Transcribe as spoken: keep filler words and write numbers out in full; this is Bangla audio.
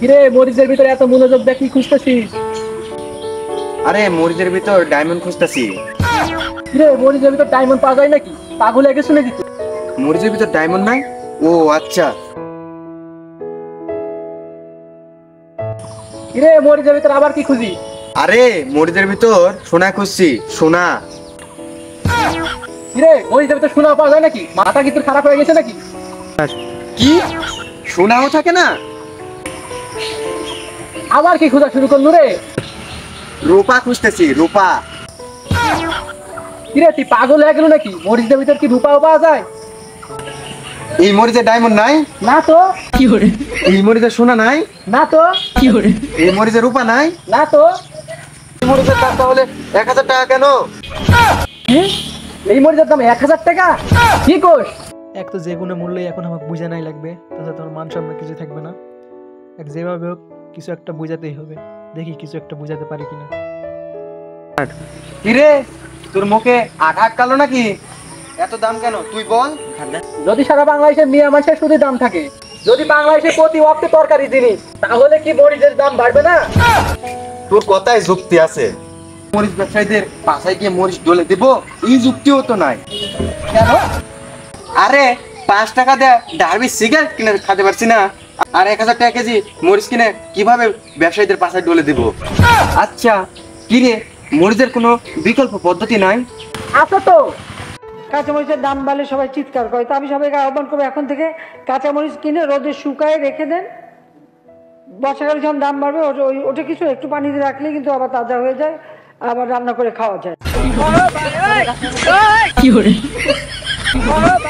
কিরে মরিচের ভিতরে এত মনোযোগ দেখি খুঁজতেছিস? আরে মরিচের ভিতর ডায়মন্ড খুঁজতেছি। কিরে মরিচের ভিতর ডায়মন্ড পাওয়া যায় নাকি? পাগল হয়ে গেছ নাকি তুই? মরিচের ভিতর ডায়মন্ড নাই? ও আচ্ছা। কিরে মরিচের ভিতর আবার কি খুঁজি? আরে মরিচের ভিতর সোনা খুঁজছি, সোনা। কিরে মরিচের ভিতর সোনা পাওয়া যায় নাকি? মাথা কি তোর খারাপ হয়ে গেছে নাকি? কি সোনাও থাকে না? আবার কি খোঁজা শুরু করলু রে? রূপা খুঁজতেছি, রূপা। কিরে তুই পাগল হয়ে গেল নাকি? মরিচের ভিতর কি রূপাও পাওয়া যায়? এই মরিচে ডায়মন্ড নাই? না তো। কি করে? এই মরিচে সোনা নাই? না তো। কি করে? এই মরিচে রূপা নাই? না তো। এই মরিচের দাম তাহলে এক হাজার টাকা কেন? এই মরিচের দাম এক হাজার টাকা? কি কোস? এক তো যে কোনো মূল্যই এখন আমাকে বুঝা নাই লাগবে, তাছাড়া তোমার মান সম্মান কিছু থাকবে না। এক যেভাবে হোক কিছু একটা বুঝাতেই হবে, দেখি কিছু একটা বুঝাতে পারি কিনা। কিরে তোর মুখে আট হাট কালো নাকি? এত দাম কেন তুই বল। যদি সারা বাংলাদেশে মিয়া মানুষের শুধু দাম থাকে, যদি বাংলাদেশে প্রতি ওয়াক্তে তরকারি জিনিস, তাহলে কি মরিচের দাম বাড়বে না? তোর কথায় যুক্তি আছে। মরিচ ব্যবসায়ীদের বাসায় গিয়ে মরিচ ডলে দেবো, এই যুক্তিও তো নাই। কেন? আরে পাঁচ টাকা দেয় ডার্বি সিগারেট কিনে খেতে পারছি না, আর এক হাজার টাকা কেজি মরিচ কিনে কিভাবে ব্যবসায়ীদের পাশায় ডলে দেবো? আচ্ছা কিরে মরিচের কোনো বিকল্প পদ্ধতি নাই? আছে তো। কাঁচামরিচের দাম বাড়লে সবাই চিৎকার করে, তো আমি সবাইকে আহ্বান করবো এখন থেকে কাঁচামরিচ কিনে রোদে শুকায় রেখে দেন। বর্ষাকালে যখন দাম বাড়বে ওটা ওই- ওটা কিছু একটু পানিতে রাখলে কিন্তু আবার তাজা হয়ে যায়, আবার রান্না করে খাওয়া যায়। কি করে?